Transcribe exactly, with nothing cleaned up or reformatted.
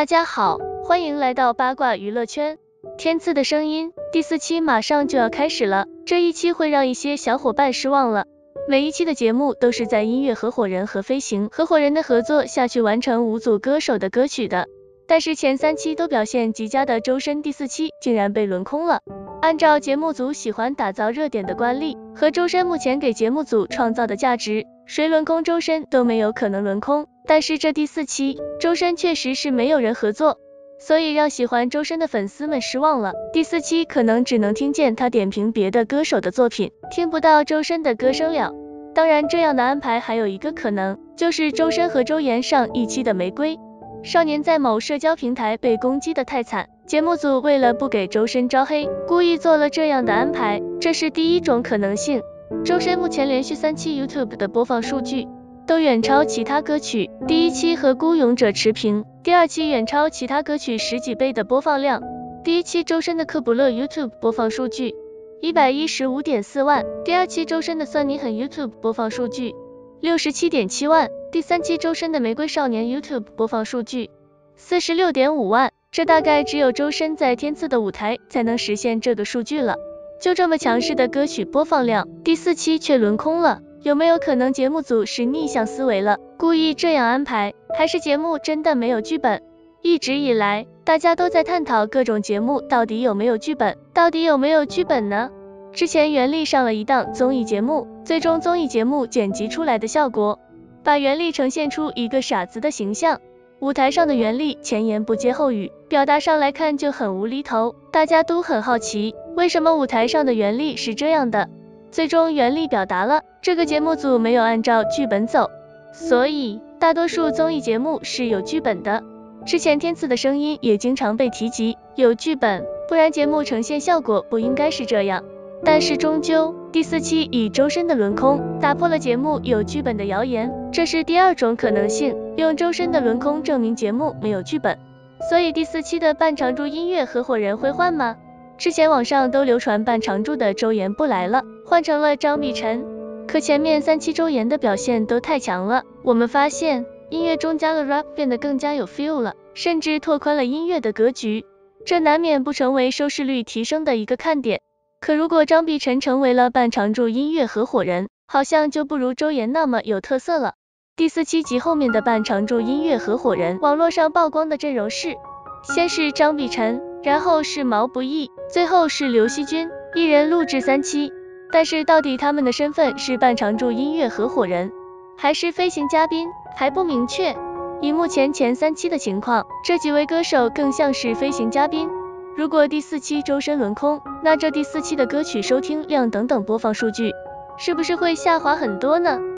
家好，欢迎来到八卦娱乐圈。天赐的声音第四期马上就要开始了，这一期会让一些小伙伴失望了。每一期的节目都是在音乐合伙人和飞行合伙人的合作下去完成五组歌手的歌曲的，但是前三期都表现极佳的周深第四期竟然被轮空了。按照节目组喜欢打造热点的惯例和周深目前给节目组创造的价值，谁轮空周深都没有可能轮空，但是这第四期周深确实是没有人合作，所以让喜欢周深的粉丝们失望了。第四期可能只能听见他点评别的歌手的作品，听不到周深的歌声了。当然这样的安排还有一个可能，就是周深和周岩上一期的玫瑰少年在某社交平台被攻击的太惨，节目组为了不给周深招黑，故意做了这样的安排，这是第一种可能性。周深目前连续三期 YouTube 的播放数据都远超其他歌曲，第一期和孤勇者持平，第二期远超其他歌曲十几倍的播放量。第一期周深的克卜勒 YouTube 播放数据 一百一十五点四万，第二期周深的算你狠 YouTube 播放数据 六十七点七万，第三期周深的玫瑰少年 YouTube 播放数据 四十六点五万，这大概只有周深在天赐的舞台才能实现这个数据了。就这么强势的歌曲播放量，第四期却轮空了，有没有可能节目组是逆向思维了，故意这样安排，还是节目真的没有剧本？一直以来大家都在探讨各种节目到底有没有剧本，到底有没有剧本呢？之前袁立上了一档综艺节目，最终综艺节目剪辑出来的效果把袁立呈现出一个傻子的形象，舞台上的袁立前言不接后语，表达上来看就很无厘头，大家都很好奇为什么舞台上的袁立是这样的。最终袁立表达了这个节目组没有按照剧本走，所以大多数综艺节目是有剧本的。之前天赐的声音也经常被提及有剧本，不然节目呈现效果不应该是这样。但是终究第四期以周深的轮空打破了节目有剧本的谣言，这是第二种可能性，用周深的轮空证明节目没有剧本。所以第四期的半常驻音乐合伙人会换吗？之前网上都流传半常驻的周岩不来了，换成了张碧晨，可前面三期周岩的表现都太强了，我们发现音乐中加了 rap 变得更加有 feel 了，甚至拓宽了音乐的格局，这难免不成为收视率提升的一个看点。可如果张碧晨成为了半常驻音乐合伙人，好像就不如周岩那么有特色了。第四期及后面的半常驻音乐合伙人网络上曝光的阵容是，先是张碧晨，然后是毛不易，最后是刘惜君，一人录制三期，但是到底他们的身份是半常驻音乐合伙人还是飞行嘉宾还不明确。以目前前三期的情况，这几位歌手更像是飞行嘉宾。如果第四期周深轮空，那这第四期的歌曲收听量等等播放数据是不是会下滑很多呢？